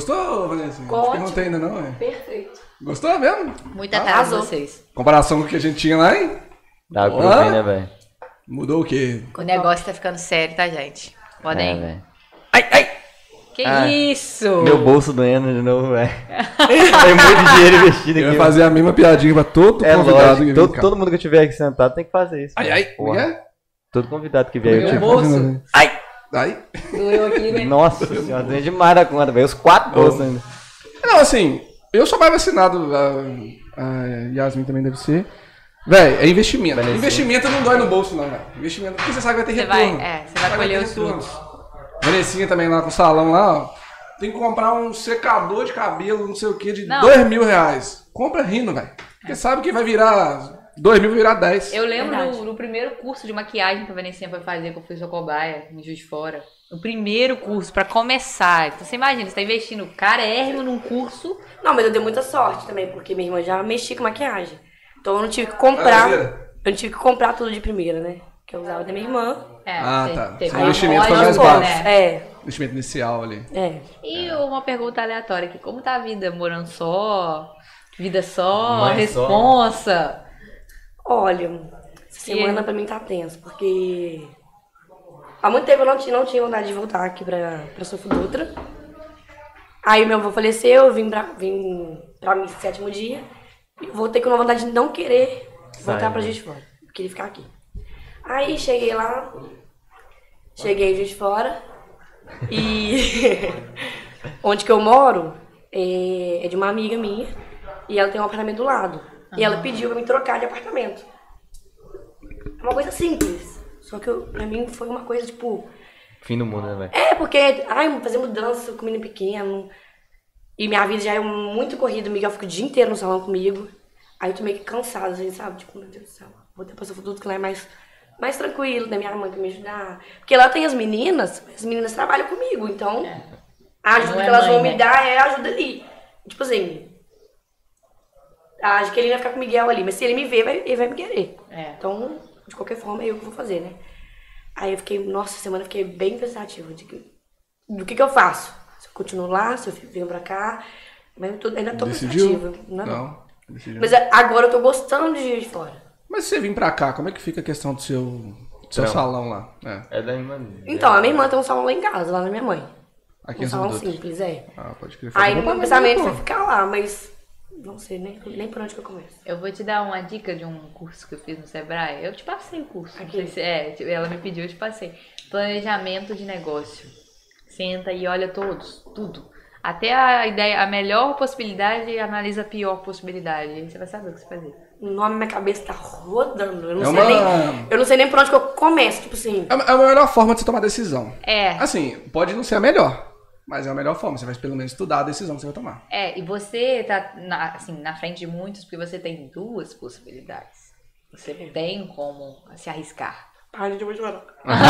Gostou, Vanessa? Ótimo. Perguntei ainda não, é? Perfeito. Gostou mesmo? Muita tarde vocês. Comparação com o que a gente tinha lá, hein? Dá pra ver, né, velho? Mudou o quê? O negócio tá ficando sério, tá, gente? Podem. velho. Ai, ai! Que isso? Meu bolso doendo de novo, velho. Tem muito dinheiro investido Eu aqui. ia fazer a mesma piadinha pra todo É convidado lógico, que vem cá. todo mundo que eu tiver aqui sentado tem que fazer isso. Ai, velho. ai, Porra. é? Todo convidado que vier, eu Meu tipo. bolso. Ai! Ai! Doeu aqui, né? Nossa senhora, doeu demais da conta, velho. Os 4 bolsos ainda. Não, assim, eu sou mais vacinado, a Yasmin também deve ser. Véi, é investimento. Vanessa. Investimento não dói no bolso, não, velho. Investimento, porque você sabe que vai ter Você vai, retorno. você vai colher ter os retorno. frutos. Vanessinha também lá com o salão lá, ó. Tem que comprar um secador de cabelo, não sei o que, de Não. R$2.000. Compra rindo, velho. Porque sabe que vai virar 2.000, vai virar 10. Eu lembro Verdade. no primeiro curso de maquiagem que a Vanessinha foi fazer, que eu fui sua cobaia, em Juiz de Fora. O primeiro curso, pra começar. Então você imagina, você tá investindo carérrimo num curso. Não, mas eu dei muita sorte também, porque minha irmã já mexia com maquiagem. Então eu não tive que comprar. Maravilha. Eu não tive que comprar tudo de primeira, né? Que eu usava da minha irmã. Tá. teve Seu uma investimento foi loja, mais pô, baixo. né? É, Investimento inicial ali. é. E uma pergunta aleatória aqui, como tá a vida? Morando só? Vida só? Mãe só. Responsa? Olha, essa semana pra mim tá tenso, porque há muito tempo eu não tinha vontade de voltar aqui pra Sofo Dutra. Aí meu avô faleceu, eu vim pra mim 7º dia. E voltei com uma vontade de não querer voltar Sai, pra né? Juiz de Fora. Eu queria ficar aqui. Aí cheguei lá, cheguei em Juiz de Fora. E onde que eu moro é de uma amiga minha. E ela tem um apartamento do lado. E ela pediu pra me trocar de apartamento. É uma coisa simples. Só que pra mim foi uma coisa tipo... Fim do mundo, né, velho? É, porque, fazer mudança com menino pequeno. E minha vida já é muito corrida. O Miguel fica o dia inteiro no salão comigo. Aí eu tô meio que cansada, assim, sabe? Tipo, meu Deus do céu. Vou ter passado tudo que lá é mais tranquilo, da minha mãe pra me ajudar. Porque lá tem as meninas trabalham comigo. Então, a ajuda Não é que elas mãe, vão né? me dar é a ajuda ali. Tipo assim... Acho que ele vai ficar com o Miguel ali. Mas se ele me ver, ele vai me querer. É. Então, de qualquer forma, é eu que vou fazer, né? Aí eu fiquei, nossa, essa semana eu fiquei bem pensativa do que eu faço. Se eu continuo lá, se eu venho pra cá. Mas ainda tô Decidiu? pensativa. Não. Decidiu. Mas agora eu tô gostando de Juiz de Fora. Mas se você vir pra cá, como é que fica a questão do seu salão lá? É da irmã. Então, a minha irmã tem um salão lá em casa, lá na minha mãe. Aqui Um em salão São Dutra. simples, é. Ah, pode crer. Aí no meu pensamento pô. foi ficar lá, mas não sei nem por onde que eu começo. Eu vou te dar uma dica de um curso que eu fiz no Sebrae. Eu te passei o curso. Não Aqui. sei se, ela me pediu, eu te passei. Planejamento de negócio. Senta e olha tudo. Até a ideia, a melhor possibilidade e analisa a pior possibilidade. Aí você vai saber o que você fazer. O nome na minha cabeça tá rodando. Eu não, É sei, uma- eu não sei nem por onde que eu começo. Tipo assim, É a melhor forma de você tomar decisão. É. Assim, pode não ser a melhor, mas é a melhor forma. Você vai pelo menos estudar a decisão que você vai tomar. E você tá na frente de muitos porque você tem duas possibilidades. Você tem como se arriscar. ai, gente, eu vou chorar.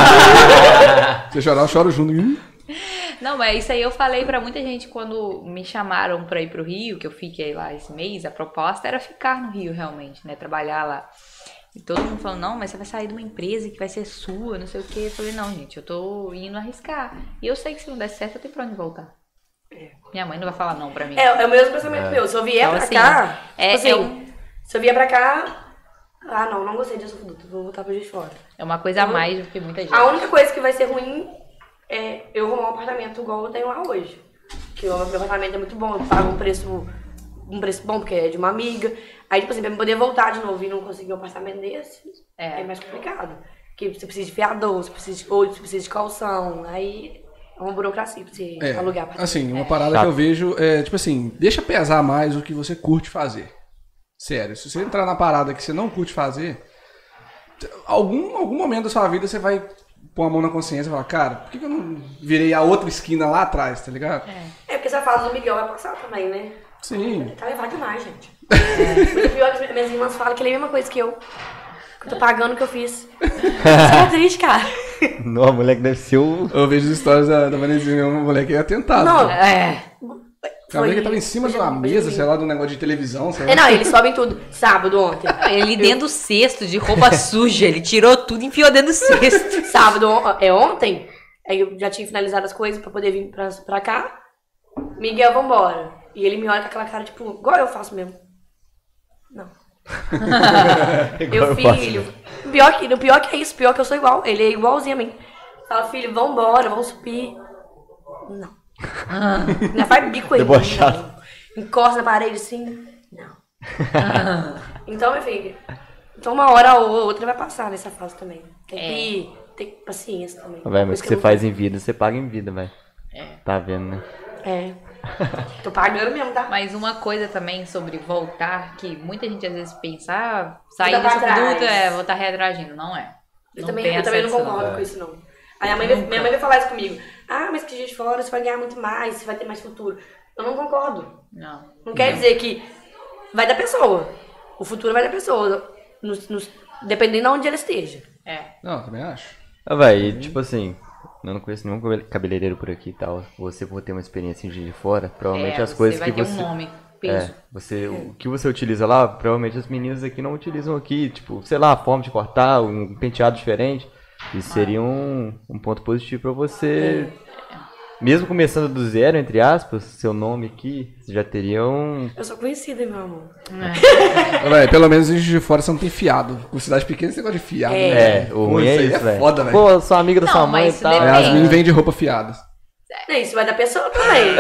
Se você chorar, eu choro junto. Não, mas isso aí eu falei pra muita gente quando me chamaram pra ir pro Rio, que eu fiquei lá esse mês, a proposta era ficar no Rio realmente, né, trabalhar lá. E todo mundo falou, não, mas você vai sair de uma empresa que vai ser sua, não sei o quê. Eu falei, não, gente, eu tô indo arriscar. E eu sei que se não der certo, eu tenho pra onde voltar. Minha mãe não vai falar não pra mim. É o mesmo pensamento meu. Se eu vier Então, pra assim, cá, é se eu vier pra cá, não gostei disso, vou voltar pra Juiz de Fora. É uma coisa a mais do que muita gente. A única coisa que vai ser ruim é eu arrumar um apartamento igual eu tenho lá hoje. Que o meu apartamento é muito bom, eu pago um preço bom, porque é de uma amiga. Aí, tipo assim, pra eu poder voltar de novo e não conseguir um apartamento desse, é mais complicado. Porque você precisa de fiador, você precisa de calção, aí é uma burocracia pra você alugar apartamento. Assim, uma parada que eu vejo é, tipo assim, deixa pesar mais o que você curte fazer. Sério, se você entrar na parada que você não curte fazer, algum momento da sua vida você vai pôr a mão na consciência e falar, cara, por que eu não virei a outra esquina lá atrás, tá ligado? É porque essa fase do Miguel vai passar também, né? Sim. Tá levado demais, gente. Mas o pior é que as minhas irmãs falam que ele é a mesma coisa que eu. Que eu tô pagando o que eu fiz. Isso é triste, cara. Não, moleque deve ser o. Eu vejo as histórias da Vanessinha, uma moleque é tentado. Não, A moleque tava em cima de uma mesa, sei lá, de um negócio de televisão, sei lá. Não, eles sobem tudo. Sábado, ontem. Ele dentro do cesto de roupa suja, ele tirou tudo e enfiou dentro do cesto. Sábado, ontem, aí eu já tinha finalizado as coisas pra poder vir pra cá. Miguel, vambora. E ele me olha com aquela cara, tipo, igual eu faço mesmo. Não. Meu filho, o pior que é isso, pior que eu sou igual. Ele é igualzinho a mim. Fala, filho, vambora, vamos subir. Não. Não faz bico aí. Debochado. Encosta na parede assim. Não. Então, meu filho, então uma hora ou outra vai passar nessa fase também. Tem que ter paciência também. Véi, mas o que você faz em vida, você paga em vida, velho. Tá vendo, né? É. Tô pagando mesmo, tá? Mas uma coisa também sobre voltar, que muita gente às vezes pensa, sair Voltar desse pra trás. produto voltar retroagindo. Não é. Eu Não também pensa não disso, concordo com isso, não. Aí minha mãe vai falar isso comigo. Ah, mas que de fora você vai ganhar muito mais, você vai ter mais futuro. Eu não concordo. Não. Não quer dizer que vai da pessoa. O futuro vai da pessoa. Dependendo de onde ela esteja. Não, também acho. Véi, tipo assim, eu não conheço nenhum cabeleireiro por aqui e tal. Você for ter uma experiência em Juiz de Fora, provavelmente as coisas vai que ter você... um nome, peso. O que você utiliza lá, provavelmente as meninas aqui não utilizam aqui. Tipo, sei lá, a forma de cortar, um penteado diferente. Isso seria um ponto positivo pra você... Mesmo começando do zero, entre aspas, seu nome aqui, você já teria um... Eu sou conhecida, meu amor. Véi, pelo menos em Juiz de Fora você não tem fiado. Com cidade pequena você gosta de fiado. Né? o ruim é isso, velho. Foda, velho. Pô, sou amiga da Não, sua mãe mas e isso tal. depende. As meninas vendem roupa fiada. Isso vai da pessoa também.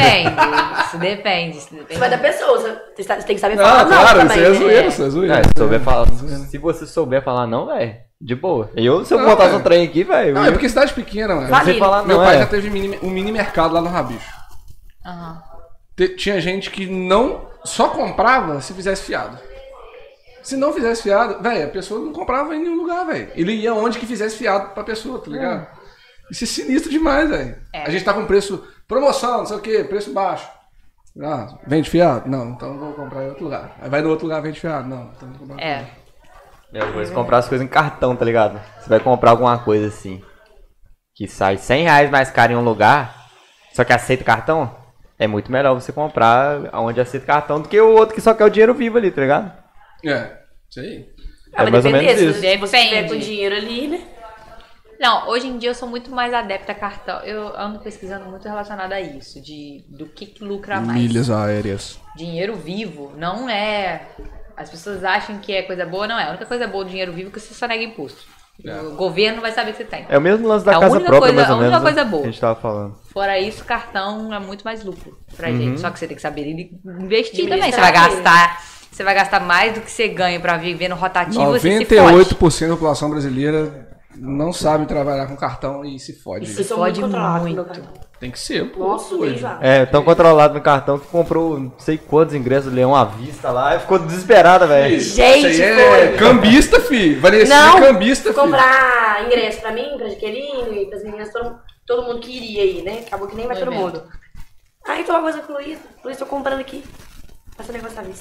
Isso depende. Isso vai da pessoa. Você tem que saber Não, falar não claro, também. isso é zoeira, isso é zoeira. Se você souber falar não, velho, de boa. Se eu botasse um trem aqui, velho... Não, é porque cidade pequena, mano. Vale. Você falar Meu não, pai já teve um mini mercado lá no Rabicho. Aham. Tinha gente que não só comprava se fizesse fiado. Se não fizesse fiado, velho, a pessoa não comprava em nenhum lugar, velho. Ele ia onde que fizesse fiado pra pessoa, tá ligado? Isso é sinistro demais, velho. A gente tá com preço, promoção, não sei o que, preço baixo. Ah, vende fiado? Não, então eu vou comprar em outro lugar. Aí vai no outro lugar, vende fiado? Não, então vou comprar. Eu vou comprar as coisas em cartão, tá ligado? Você vai comprar alguma coisa assim, que sai R$100 mais caro em um lugar, só que aceita cartão, é muito melhor você comprar onde aceita cartão do que o outro que só quer o dinheiro vivo ali, tá ligado? Isso aí. Vai mais ou depender, menos isso. se você tiver Depende. com dinheiro ali, né? Não, hoje em dia eu sou muito mais adepta a cartão. Eu ando pesquisando muito relacionado a isso, do que lucra mais. Milhas aéreas. Dinheiro vivo não é... As pessoas acham que é coisa boa, não é. A única coisa boa do dinheiro vivo é que você só nega imposto. O governo vai saber que você tem. É o mesmo lance da É a casa única própria, coisa- mais ou a única menos, coisa né, boa. que a gente tava falando. Fora isso, cartão é muito mais lucro pra gente. Só que você tem que saber investir também. Administrar Você vai gastar mais do que você ganha pra viver no rotativo, você se fode. 98% da população brasileira não sabe trabalhar com cartão e se fode. Isso. Eu sou fode muito controlado com muito. meu cartão. Tem que ser, pô. Nossa, doido. nem já. Tão controlado no cartão que comprou não sei quantos ingressos, Leão à vista lá, e ficou desesperada, velho. Gente, Isso aí é foi. cambista, filho. Vanessa Não, é cambista, fui filho. comprar ingresso pra mim, pra Jaqueline, pras meninas, todo mundo que iria aí, né? Acabou que nem vai todo mundo. Aí tô uma coisa com o Luiz, tô comprando aqui. Passa o negócio à vista.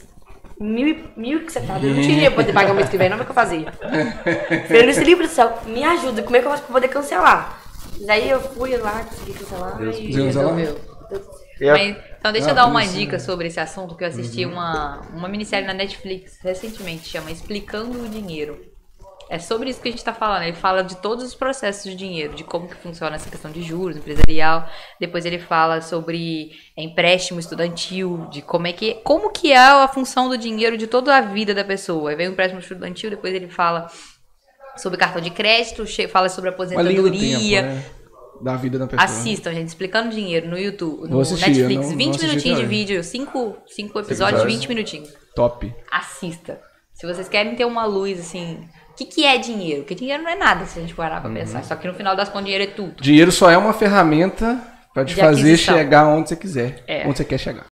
Mil que você tá. Eu não tinha dinheiro pra poder pagar o mês que vem, não é o que eu fazia. Falei, Luiz, livre do céu, me ajuda, como é que eu faço pra poder cancelar? Daí eu fui lá, consegui cancelar e Resolveu. E Então deixa eu dar uma dica sobre esse assunto, que eu assisti uma minissérie na Netflix recentemente, chama Explicando o Dinheiro. É sobre isso que a gente tá falando. Ele fala de todos os processos de dinheiro, de como que funciona essa questão de juros, empresarial. Depois ele fala sobre empréstimo estudantil, de como que é a função do dinheiro de toda a vida da pessoa. Aí vem o empréstimo estudantil, depois ele fala sobre cartão de crédito, fala sobre Uma linha do tempo, aposentadoria. né? Da vida da pessoa. Assistam, gente, Explicando Dinheiro no YouTube, no Vou assistir, Netflix. eu não 20 assisti minutinhos de também. vídeo, 5 episódios, episódios. 20 minutinhos. Top. Assista. Se vocês querem ter uma luz, assim... O que é dinheiro? Porque dinheiro não é nada, se a gente parar pra pensar. Só que no final das contas, dinheiro é tudo. Dinheiro só é uma ferramenta pra te De fazer aquisição. chegar onde você quiser. É. Onde você quer chegar.